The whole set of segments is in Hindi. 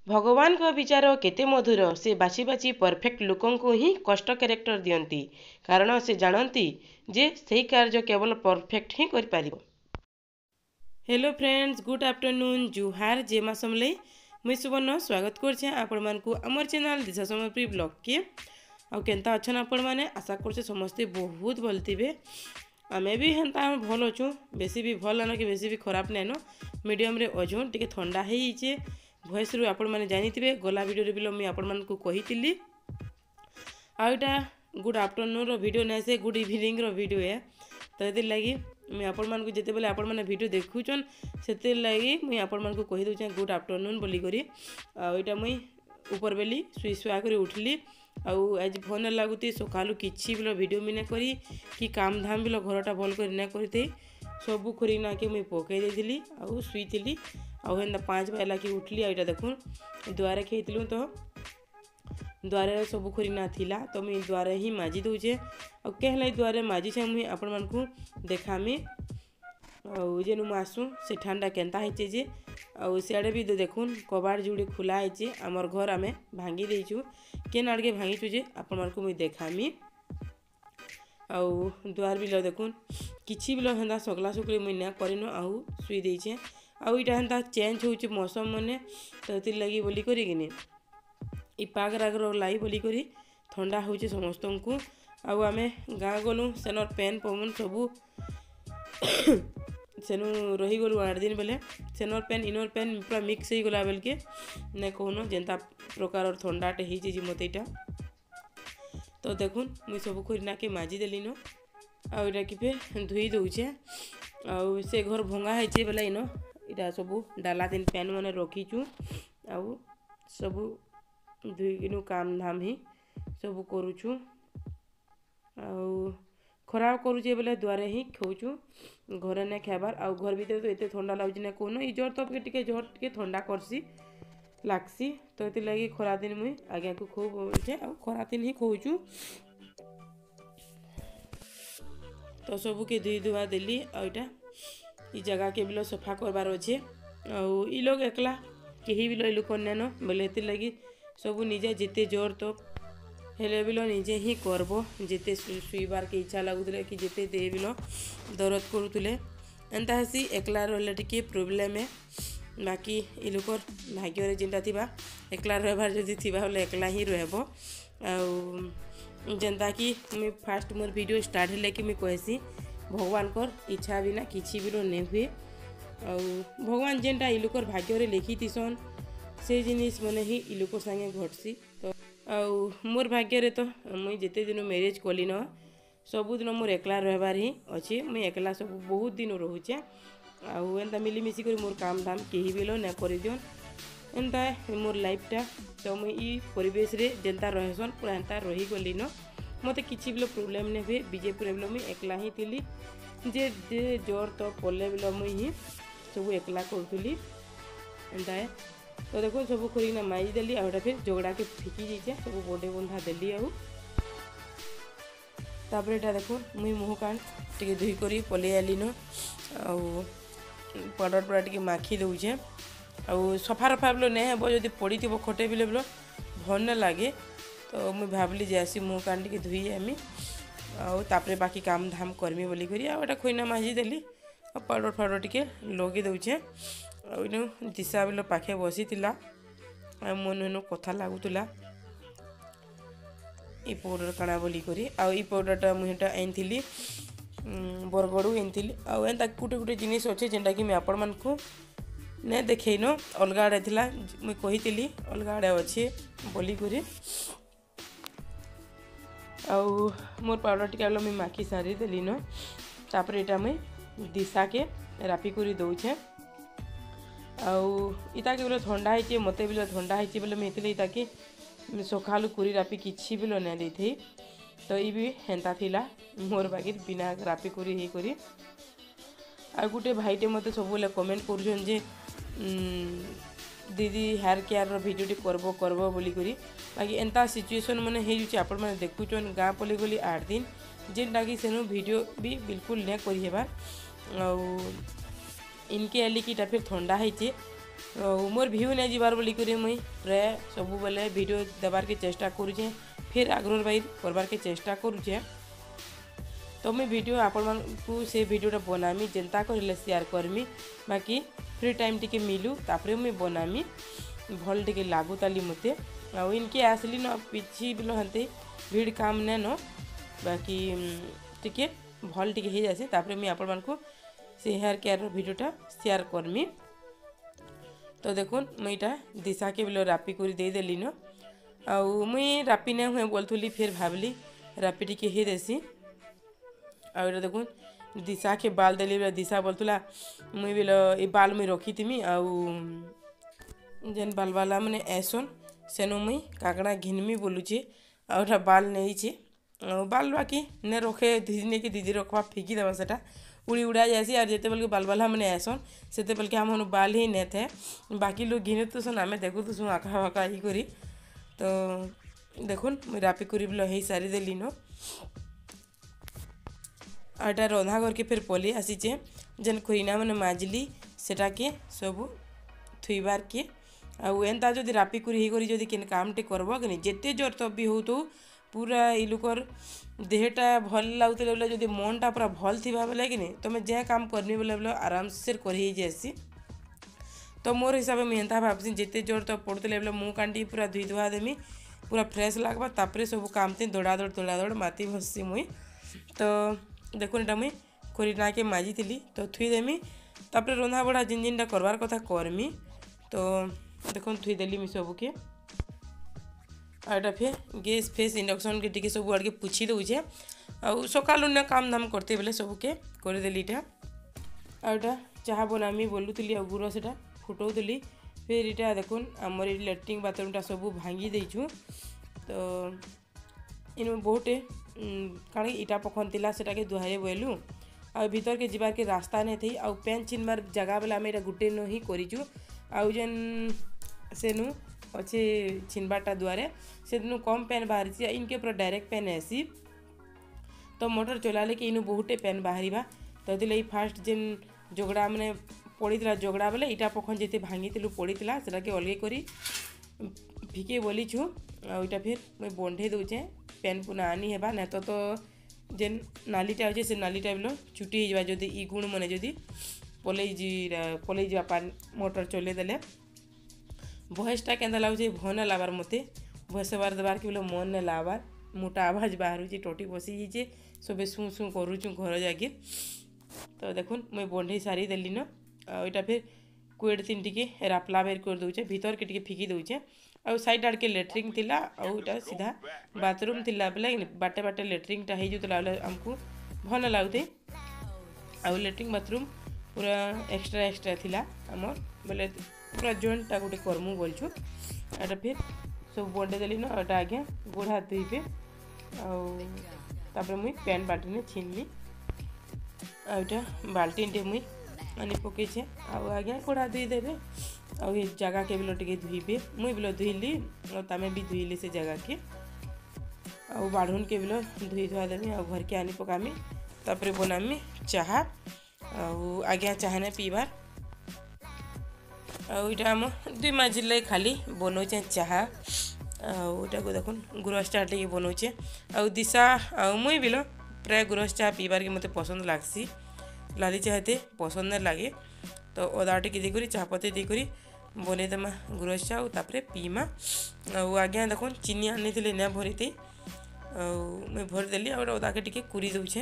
ଭଗବାନଙ୍କ ବିଚାର କେତେ ମଧୁର। ସେ ବାଛି ବାଛି ପରଫେକ୍ଟ ଲୋକଙ୍କୁ ହିଁ କଷ୍ଟ କ୍ୟାରେକ୍ଟର ଦିଅନ୍ତି, କାରଣ ସେ ଜାଣନ୍ତି ଯେ ସେହି କାର୍ଯ୍ୟ କେବଳ ପରଫେକ୍ଟ ହିଁ କରିପାରିବ। हेलो फ्रेंड्स, गुड आफ्टरनून, जुहार जेमा समले मुई सुवर्ण स्वागत करछे आपण मानकु हमर चैनल दिशा समर्पी ब्लॉग के। आ केनता अछन आपण माने, आशा करछे समस्ते बहुत भल थिबे। आमे भी हेनता भल अछु, बेसी भी भल न कि बेसी भी खराब नै न, मीडियम रे अछु। टिके ठंडा हे हिचे वॉइस रु आपण माने जानिथिबे, गला वीडियो रे बिलो मी आपण मानकु कहितिली। आ एटा गुड आफ्टरनून रो वीडियो नै से गुड इवनिंग रो वीडियो है। तो एतिर लागि मुझे आपण मानकु जेते बेले आपण माने वीडियो देखुचन सेते लागि मुई आपण मानकु कहि दउछे गुड आफ्टरनून बोली करी। आ एटा मुई ऊपर बेली सुई सुआ करी उठली। आज फोन लागुती सकालू किछि बिलो वीडियो मिने करी कि काम धाम बिलो घरटा भल करी ना करते सबु खोरी ना के मुई पकई देथिली आ सुईथिली। आ हेंदा 5 बजे लागी उठली। आ एटा देखुन द्वारे खेतिलु तो द्वारे सबु खोरी ना थिला, तो मुई द्वारे ही माजी दउछे। आ केहला द्वारे माजी छे मुई आपण मानकु देखामी। आउ जेनु मासु से ठंडा केनता हेचे जे आउ सियाड़े भी देखुन कबाड़ जुड़ी खुला हेचे। हमर घर आमे भांगी देइछु, केन आड़के भांगीछु जे आपण मानकु मुई देखामी। आउ द्वार बिलो देखुन किछि बिलो हेंदा सगला सुकली मुई ना करिनो आउ सुई देइछे। आउ इटा हेंता चेंज होउछ मौसम मने, तो एतिर लागि बोली करी किने इ पाग रागर लाई बोली करी ठंडा होउछ समस्तंकु। आउ आमे गाँ गलु सेनर पेन पवन सबु सेनु रही गलु 8 दिन बेले। सेनर पेन इनर पेन पूरा मिक्स हो गला बेल के ने कहनो जेंता प्रकार ठंडाटे हिजे जी मते इटा। तो देखुन मुई सब खोरिना के माजी देली न। आ इटा कि फे धुई दउछे। आउ से घर भंगा हेचे बेले इनो इटा सब डाला दिन पेन माने रखीछु। आउ सब धुई किनु काम धाम ही सब करूछु। आउ खराब करूचे बेले द्वारे ही खौछु, घरे ने खाबार। आउ घर भीतर तो एते ठंडा लागुची ना कोनो इ जर तो टिके जर टिके ठंडा करसी लागसी। तो एति लागि खरा दिन मुई आगे को खूब होचे आ खरा दिन ही खौछु। तो सबु के धुई धुआ देली। आ इटा इ जगह के बिलो सफा करबार अछि। आउ इ लोग एकला केही बिलो इ लोग करने न बोले एति लागि सबु निजे जेते जोर तो हेले बिलो निजे ही करबो। जेते सुईबार के इच्छा लागुतले कि जेते दे बिलो दरद करूतले एंता हसी एकला रहले टिके प्रॉब्लम है। बाकी इ लोकर भाग्य रे जेंता थिबा एकला रहबार जदी थिबा होले एकला ही रहबो। आउ जेंता कि मैं फास्ट मोर वीडियो स्टार्ट हेले कि मैं कहसी भगवान कर इच्छा बिना किछि बिलो नै हुए। आउ भगवान जेंटा इ लोकर भाग्य रे लिखि तिसन से जिनिस मने ही इ लोकर संगे घटसी। तो आउ मोर भाग्य रे तो मुई जेते दिन मैरिज कली न सबु दिन मोर एकला रहबार ही अछि। मुई एकला सब बहुत दिन रहुचे। आउ एंता मिली मिसी कर मोर काम धाम केही बिलो ना करि दियन एंता मोर लाइफटा। तो मुई इ परिवेश रे जेंता रहसन पूरा एंता रही गली न, मते किछि बिलो प्रॉब्लम नै हुए। बीजे प्रॉब्लम मुई एकला ही थिली जे जोर तो पल्ले बिलो मुई ही सब एकला करथुली एंता। तो देखो सब खोरी ना माई देली। आउटा फिर जोगड़ा के फिकी जाइछे सब बोडे बंधा देली। आउ तापर एटा देखो मुई मुह कान टिके धुई करी पले आली न। आउ पाउडर पूरा टिके माखी दउछे। आउ सफा रफा बिलो नै हेबो जदी पड़ीथिबो खटे बिले बिलो भल न लागे। तो मुई भाबली जे आसी मुह कान टिके धुई आमी आउ तापर बाकी काम धाम करमी बोली करी। आउ एटा खोइना माजी देली। आ पाउडर फाउडर टिके लगे दउछे। आउ इनो दिशा बिलो पाखे बसी थिला। आ मन हेनो कथा लागुतला इ पाउडर काना बोली करी। आउ इ पाउडरटा मुहेटा आइनथिली बरगड़ू आइनथिली। आउ एंता गुटे गुटे जिनिस अच्छे जेंटा कि मैं आपण मानकु ने देखैनो अलगा आड़े थिला। मुई कहितिली अलगा आड़े अच्छे बोली करी। आउ मोर पाउडर टिका लो मैं माखी सारी देली न। तापर एटा मैं दिशा के रापी करी दउछे। आउ इता के बिलो ठंडा हेचे, मते बिलो ठंडा हेचे बोले मैं इतले इता के सकालू कुरी रापी किछि बिलो नै देथै। तो इ भी हेंता थिला मोर बागी बिना रापी करी हे करी। आ गुटे भाईटे मते सबले कमेंट करछन जे दीदी हेयर केयर रो वीडियो करबो करबो बोली करी। बाकी एंता सिचुएशन माने हे जुचे आपण माने देखुचन गाँ पले गली 8 दिन जेंटा कि सेनु वीडियो भी बिल्कुल नै करी हेबा। आउ इनके आली कि फिर ठंडा हेचे मोर भ्यू नहीं जीवार बोली करी मुई प्राय सब बेले वीडियो देवार के चेष्टा करुचे फिर आग्रह भाई करवार के चेष्टा करुचे। तो मुई वीडियो आपण को से वीडियोटा बनामी जेनता कर शेयर करमी बाकी फ्री टाइम टिके मिलू तापरे मुई बनामी भल टिके लागू ताली मते आ इनके आसली न पिछी बिलो हंते भीड़ काम ने न बाकी टिके भल टिके हो जासी तापरे मुई आपण मानकू से हेयर केयर वीडियोटा शेयर करमी। तो देखुन मुई इटा दिशा के बिलो रापी करी दे देली न आ मुई रापी ने हुए बोलथुली फिर भाबली रापी टिके ही देसी आ इटा देखुन दिशा के बाल देली दिशा बोलथुला मुई बिलो ए बाल मुई रखी तिमी आ जेन बाल बाला मैंने ऐसन सेनु मुई काकड़ा घिनमी बोलुचे आ बाल नहीं छे बाल बाकी ने रखे दीदी के दीदी रखवा फिकी देवा सेटा उड़ी उड़ा जासी और जिते बेल के बाल बाला मैंने ऐसन से बेल के हम बाल ही नहीं थे बाकी लोग घिने तो सुन आम देखु तो सुन आँखा फाका ही करी। तो देखुन मुई रापी करी बोल ही सारी देली न आटा रंधा करके फिर पली आसीचे जेन खुरीना मैंने माजली सेटा के सब थुईबार के एंता जदि रापी करी ही करी जदि केन कामटे करब कि जेते जोर तब भी हो तो पूरा इ लोकर देहटा भल लगुले बोले जदि मनटा पूरा भल थी बोले कि तुम जे काम करनी बोले बोले आराम से कर ही जासी। तो मोर हिसाब से मुझे एंता भावसी जिते जोर तो पड़ते बोले मुँह कांटी पूरा धुई धुआ देमी पूरा फ्रेश लगवा तापर सब काम थी दौड़ा दौड़ माती भसी मुई। तो देखुन इटा मुई खुरीना के माजी थी तो थुई देमी तापर रंधा बड़ा जिन जिनटा करवार कथा करमी। तो देखो थुई देली मी सबके आटा फिर गैस फेस इंडक्शन के टिके सब आड़के पुछी दौचे आ सकाल ने काम धाम करते बेले सबके करदेली इटा आटा चाह बनामी बोलुली आ गुड़ से फुटाऊली फिर इटा देखुन आमर लैट्रिन बाथरूमटा सब भांगी देचु। तो इन बहुटे कारण इटा पखन थिला सेटा के दुहारे बोलू आ भीतर के जीवार के रास्ता नहीं थी आ पेन चिन्हबार जगह बेला आम यहाँ गोटे न ही करूँ आउ जेन सेनु अच्छे छिनबाटा द्वारे से कम पेन बाहरी इनके पूरा डायरेक्ट पेन ऐसी। तो मोटर चलाले कि इनु बहुटे पेन बाहर तो ये फास्ट जेन जोगड़ा मैंने पड़ा जोगड़ा बेले इटा पखन जिते भांगी पड़ा से अलगे करी फिके बोलीछु आईटा फिर मुझे बंधे दूचे पेन पुना आनी हेबा ना तो जेन नालीटा अच्छे से नालीटा बोलो छुटी जावा जदि इ गुण मैंने जदि पलई जा पान मोटर चले देले भयसटा केंदा लागे भन लाबार मते भयस बार देवार के बोले मन ने लाबार मोटा आवाज बाहर टोटी बसी जाइए सबे शू शू करुचु घर जाके। तो देखुन मुई बंधे सारी देली न आईटा फिर कुएड तीन टिके रापला बेर कर दौचे भीतर के टिके फिकी दौचे आ साइड आड़ के लेट्रिन थिला आउटा सीधा बाथरूम थिला बेले बाटे बाटे लेट्रिनटा हो जाता आमको भल लगुते आ लेट्रिन बाथरूम पूरा एक्स्ट्रा थिला आमर बोले पूरा जॉइंटा गोटे करमु बोलछु एटा फिर सब बंडे देली न एटा आगे गोड़ हाथ धोइबे आपर मुई पैन बाल्टी छीनली आटा बाल्टीन टे मुई आनी पकई आगे गोड़ हाथ धोई देबे आ जगह के बिलो टिके धुईबे मुई बिलो धुईली और तमें भी धुईली से जगह के आ बाढ़ुन के बिलो धुई धुआ देमी आ घर के आनी पकामी तापर बनामी चाह आज्ञा चाह ने पीबार आईटा आम दुई माजिले खाली बनौचे चाह आटा को देखुन गुरस चाह टे बनौचे आ दिशा आ मुई बिलो प्राय गुरस चाह पीबार के मते पसंद लागसी लाली चाह ते पसंद नहीं लगे। तो अदा टिके देकर चाहपत्ती देकर बनईदेमा गुरस चाह तापर पीमा आज्ञा देखुन चीनी आनी थी ना भरी थी मुई भरी देली और अदा के टिके कुरी दौचे।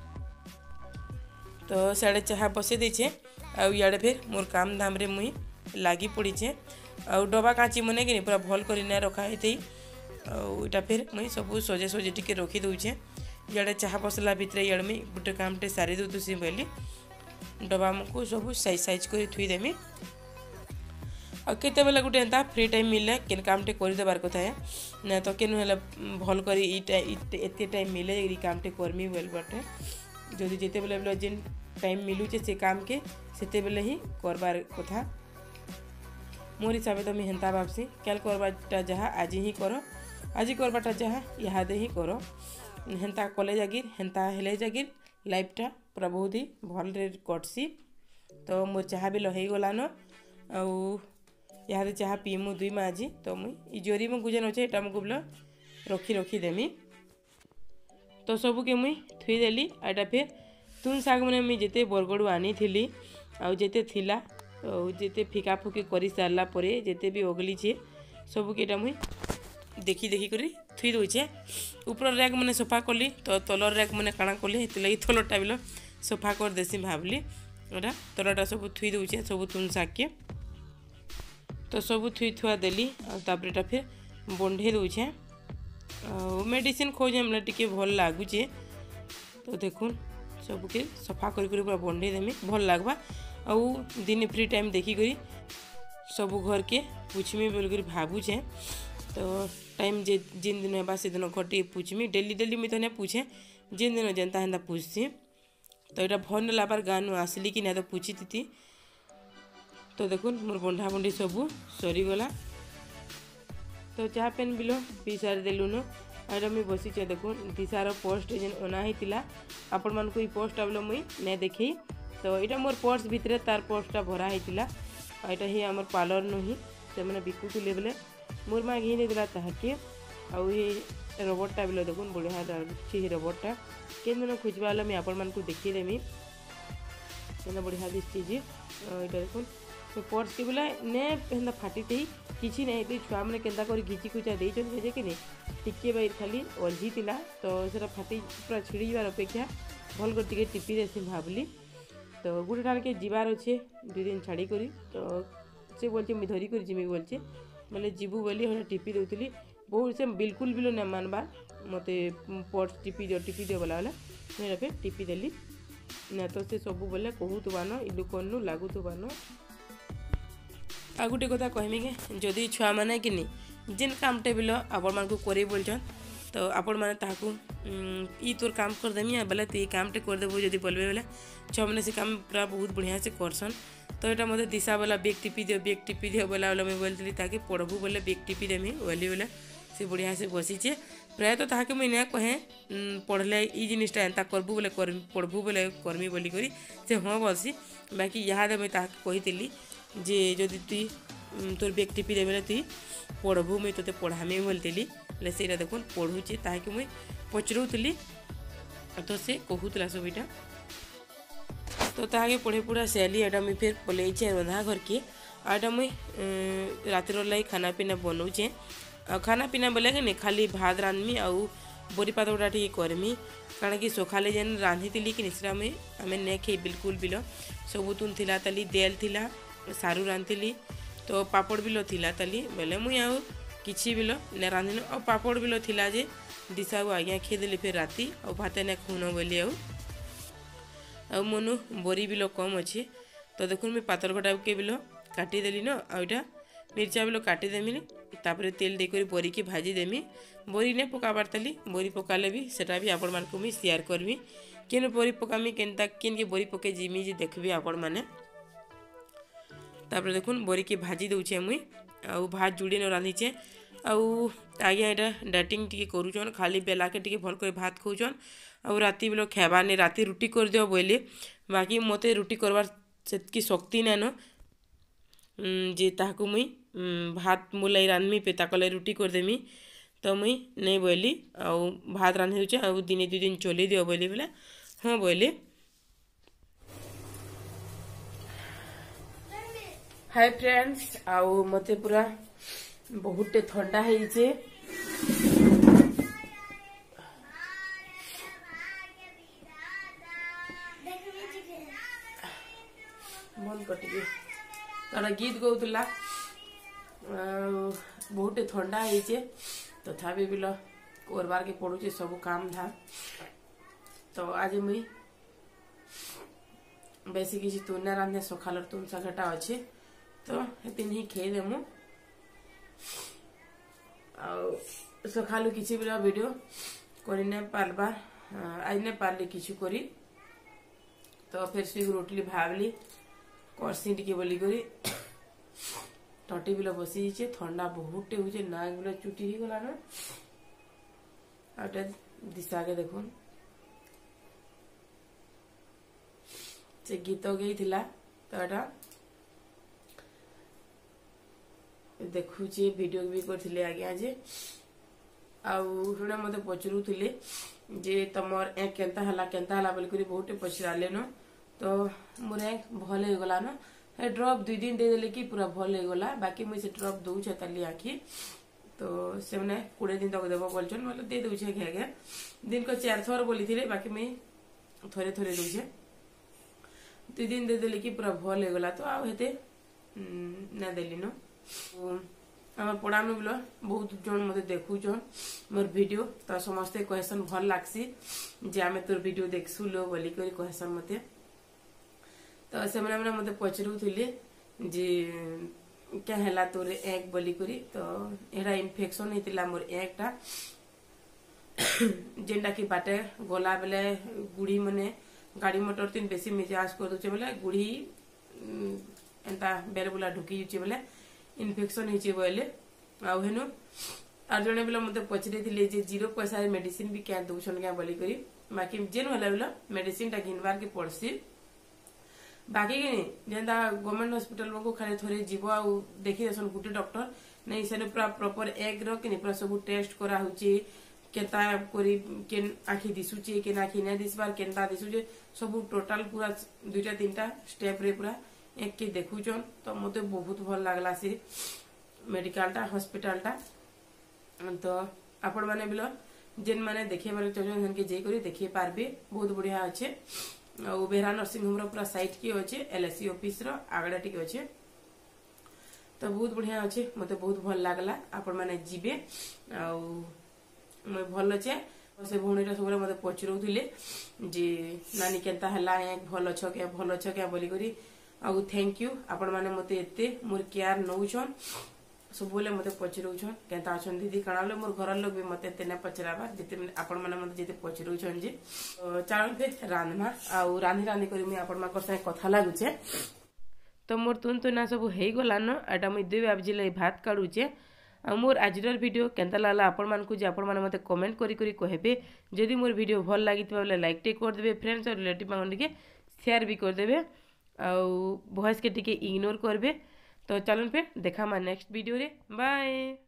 तो साढ़े चाह बसई देछे आड़े फिर मोर काम धाम रे मुई लगी पड़ीचे आ डबा काची मने कि पूरा भल कर रखा है आईटा फिर मुई सब सजे सजे टिके रखी दौचे इे चाह बसला भितर इे मुई गोटे कामटे सारी दूसी बोली डबा को सब साइज साइज कर थुई देमी आ केते बेला गोटे एंता फ्री टाइम मिले केन कामटे करदेबार कथा है ना तो केन हेला भल कर एते टाइम मिले ये कामटे करमी बोल बटे जदि जिते बेले बेले जेन टाइम मिलूचे से काम के सेते बेले ही करबार कथा मोर हिसाब तो मुझे हेन्ता भावसी कैल करवाटा जहाँ आज ही कर आज करवाटा जहाँ इहादे ही कर हेन्ता कले जागिर हेन्ता हेले जागिर लाइफटा पूरा बहुत ही भल रे कटसी। तो मोर चाह भी लही गलान आउ यहाँ चाह पीमु दुई माजी तो मुई जोरी मुझे जेन अच्छे यहाँ मुझे बोल रखीदेमी तो सबके मुई थुईदेली एटा फिर तुन शाग मैंने मुझे जिते बरगड़ू आनी थी आउ जिते थिला जिते फिका फुकी कर सारा जिते भी ओगली सबके यहाँ मुई देखी देखी कर थुई दूचे ऊपर रैक मैंने सफा कली तो तलर रैक मैंने काଣା कली लगी तलरटा बिल सफा कर देसी भावली एटा तलटा सब थुई दूचे सब तुन शाग के तो सब थुई थुआ देली आउे फिर बंधे दूचे मेडिसिन खोजे मतलब टी भल लगुचे तो देखुन सबके सफा कर पूरा बंधे देमी भल लगवा आउ दिन फ्री टाइम देखिक सब घर के पुछमी बोल भावुचे तो टाइम जिन दिन है से दिन घर टे पुछमी डेली डेली मुझे तो नहीं पूछे जिन दिन जेनता हेन्ता पूछसी तो यहाँ भल लाबार गाँव आसली कि ना तो पूछी थी तो देखुन मोर बंधा बंधी सब सरीगला तो चाह पेन बिल पी सारी देलुन आईटा मुझे बसीचे देखुन दिशार पोस्ट जेन अना होता आपण मान को पोस्टा बोले मुई नहीं देखी तो यहाँ मोर पर्स भितर तार पर्सटा भरा होता यहाँ ही आम पार्लर नुही से मैंने बिकुले बोले मोर माँ घी देला ताके आउ रबरटा बोले देखुन बढ़िया लगे रबरटा के दिन खोजवा मुझे आपण मान को देखीदेमी बढ़िया दिशे यहाँ देखुन पर्स के बोला ने हेन्ता फाटी किसी नहीं छुआ मैंने केन्ता कर घिची खुचा देजे कि नहीं टिके बाई खाली अलझी तो सेटा फाटी पूरा छिड़ी जावार अपेक्षा भल कर टिके टिपी देसी भावली तो गोटे ठान के जीवार अच्छे 2 दिन छाड़ी करी तो से बोलचे मुझे धरी कर जिमी बोलचे बोले जीवु बोली टिपी दूसरी बहुत से बिल्कुल भी नहीं मानबार मत पर्स टिपी दियो बोला मैं फिर टिपी देली ना तो से सब बोले कहूबान इलुकनु लगुबान आ गोटे कथा कहमी कि जदि छुआ मैंने कि जेन कामटे बिल आपण मान करे बोलछन तो आपण मैंने ताकू ई तोर काम करदेमी बोले तु कामटे करदेबू जब बोलबे बोले छुआ मैंने से काम पूरा बहुत बढ़िया से करसन तो यहाँ मतलब दिशा वाला बेग टिपी दियो बोला बोला मुझे बोलती ताकि पढ़बू बोले बेग टिपी देमी बोली बोले से बढ़िया से बसीचे प्रायतः ताके मुझे नहीं कहे पढ़ले ई जिनिसटा एंता करबू बोले पढ़बू बोले करमी बोली करी से हाँ बोलसी बाकी यहाँ मुझे कही जे जदि तुई तोर बेग टिपी दे बोले तुई पढ़बू मुझे तोते पढ़ामी बोलती से देखुन पढ़ुचे ताकि मुझे पचरूली तो से कहूला सब यहाँ तो ताके पढ़े पूरा सैली एटा मुझे फिर पलैचे रंधा घर के आटा मुझे रातिर लाई खाना पीना बनौचे खाना पीना बोले कि नहीं खाली भात रांधमी आउ बरी पातटा टी करमी कारण कि सकाले जेन रांधी कि निश्रा मुझे आम नहीं खाई बिल्कुल बिल सबुतुन थिला ताली देल थिला सारू रांधली तो पापड़ बिल थिला ताली बोले मुई आउ किसी बिल ने रांधिन और पापड़ बिल थिला जे दिशा आज्ञा खेदेली फिर राति और भाते ने खुन बोली आउ मनु बरी बिल कम अच्छे तो देखुन मुझे पातर कटा के बिल काटिदेली न आईटा मिर्चा बिल काटिदेमी तापर तेल देकर बरी की भाजी देमी बरी ने पकाबार ताली बरी पकाले भी सेटा भी आपण मानक मुझे शेयर करमी केन बरी पकामी केनता केन के बरी पके जिमी जे देखबी आपण माने तापर देखुन बरी की भाजी दूचे मुई आउ भात जुड़ी न रांधीचे आउ आज्ञा यहाँ डाइटिंग टी करूचन खाली बेला के टी भल कर भात खाऊन आउ राति बेल खाबार नहीं राति रुटी कर दियो बोले बाकी मते रुटी करवार सेतकी शक्ति नाइन जे ताकू मुई भात मुलाई रांधमी पे ताकले रुटी करदेमी तो मुई नहीं बोली आउ भात रांधि दूचे आउ दिने 2 दिन चली दियो बोली बोले हाँ बोले हाय फ्रेंड्स आउ मते पूरा बहुत ठंडा है मन कटिके कारण गीत गाउला बहुत ठंडा है तथापि बिल करबार के पड़ुचे सब काम धाम तो आज मुई बेसी किसी तुना रांधे सकाल तुन शागटा अच्छे तो हेतिन ही खेई देमु सकालू किसी बिल वीडियो करने पारबार आज नहीं पार्ली किसी करी तो फिर स्विग रोटली भावली करसी टी बोली करी टटी बिल बसी ठंडा बहुत हो नाक बिल चुटी ही गला ना दिशा के देखुन से गीत गई थिला तो यहाँ देखुची वीडियो भी करथिले आज्ञा जे आउ जड़े मते पचरुथिले जे तमर ए केंता हला बोल करी बहुत पचराले न तो मोर ए भल हो गला न ए ड्रॉप 2 दिन दे देले कि पूरा भल हो गला बाकी मुई से ड्रॉप दउ छ ताली आखी तो से मने 20 दिन तक देबो बोलछन मतलब दे दउ छ घे घे दिन को 4 थोर बोली थिले बाकी मैं थोरे थोरे दउ छ 2 दिन दे देले कि पूरा भल हो गला तो आ हेते ना देली न आम पढ़ानु बिल बहुत जन मत देखु मोर वीडियो तो समस्ते कहसन भल लागसी जे आमे तोर वीडियो देखसु लो बोली करी कहसन मते तो से मने मते पचरुथिले जे क्या हैला तोर एक बोली करी तो एरा इन्फेक्शन हेतिला मोर एकटा जेंडा की बाटे गोला बेले गुड़ी मने गाड़ी मोटर तीन बेसी मिजाज कर दोचे बेले गुड़ी एंता बेल बुला ढुकी जुचे बेले इन्फेक्शन होइचे बोले आउ हेनु आर जने बेला मते पचरे थिले जे 0 पैसा रे मेडिसिन भी क्या दोछन क्या बोली करी बाकी जेन होला बेला मेडिसिन ता गिनबार के पड़सी बाकी के जेंदा गवर्नमेंट हॉस्पिटल को खाली थोरे जीव आ देखि देसन गुटे डॉक्टर नहीं सेने पूरा प्रॉपर एग रो कि पूरा सब टेस्ट करा होची केता करी केन आखि दिसुची केन आखि नै दिसबार केनता दिसुचे सब टोटल पूरा 2-3 स्टेप रे पूरा एक के देखुचन तो मते बहुत भल लागला से मेडिकल टा हॉस्पिटल टा तो आपण माने बिलो जेन माने देखे बारे चजन जन के जे करी देखि पारबे बहुत बढ़िया अछि और बेहरा नर्सिंग होम रो पूरा साइट की अछि एलएससी ऑफिस रो आगडा टिक अछि तो बहुत बढ़िया अछि मते बहुत भल लागला आपण माने जिबे आ मैं भल अछि से भौणीटा सब मते पचरौथिले जे नानी केनता हला एक भल छ के बोली करी आउ थैंक यू आपण माने मते एते मोर केयर नउछन सब बोले मते पचरउछन केनता अछन दीदी कणाले मोर घर लोग भी मते तेने पचराबा जते आपण माने मते जते पचरउछन जे चालन पे रांधमा आउ रांधी करी मैं आपण मा से कथा लागुचे तो मोर तुन सब हेई गला न एटा मुई देबे आबजिले भात काडुचे आ मोर आजर वीडियो केनता लागला आपण मान को जे आपण माने मते कमेंट करी कहबे जदि मोर वीडियो भल लागितबा बोले लाइक टे कर देबे फ्रेंड्स और रिलेटिव माने के शेयर भी कर देबे आउ वॉइस के टिके इग्नोर करबे तो चलन पे देखा मा नेक्स्ट वीडियो रे बाय।